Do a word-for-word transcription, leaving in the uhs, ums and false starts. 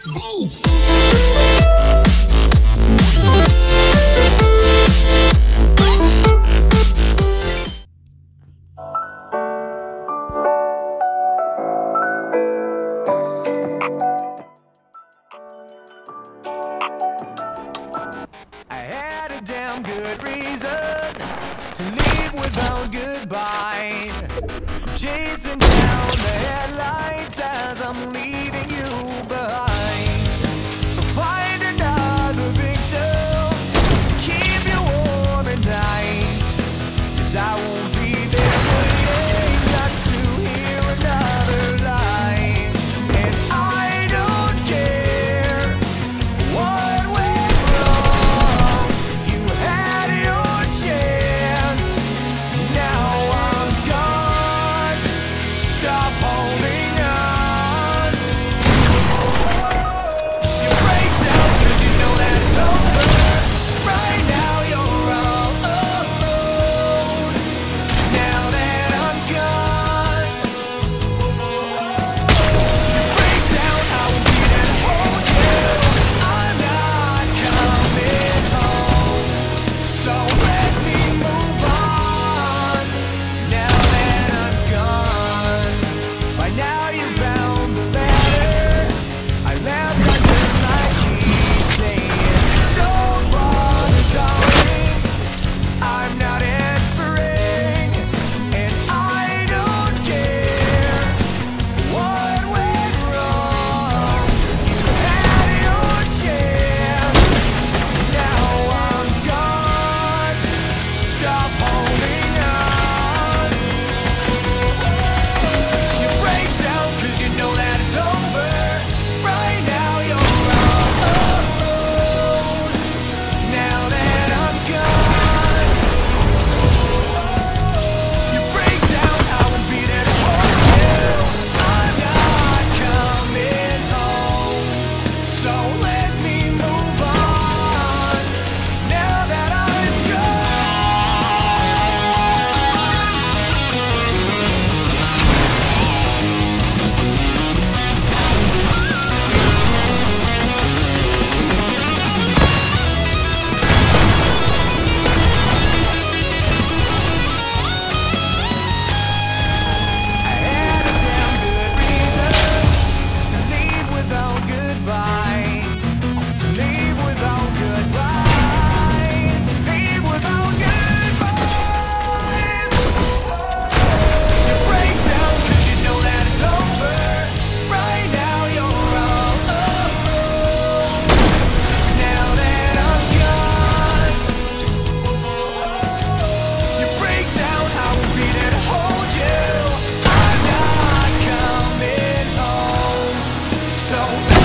I had a damn good reason to leave without goodbye. I'm chasing down the headlights as I'm leaving you behind. So find another victim to keep you warm at night, 'cause I won't be there waiting just to hear another lie. And I don't care what went wrong. You had your chance, now I'm gone. Stop holding on. You break down 'cause you know that it's over. Right now you're all alone. Now that I'm gone, you break down, I will be there to hold you. I'm not coming home, so let me move on. Now that I'm gone, by now you found the letter I left under my keys, saying, don't bother calling, I'm not answering. And I don't care what went wrong. You had your chance, now I'm gone. Stop holding on. You break down 'cause you know that it's over. Right now you're all alone. Now that I'm gone, you break down, I will be there to hold you. I'm not coming home, so let me move on. Now that I'm I had a damn good reason to leave without goodbye. To leave without goodbye. To leave without goodbye. You break down 'cause you know that it's over. Right now you're all alone. Now that I'm gone, you break down, I will be there to hold you. I'm not coming home, so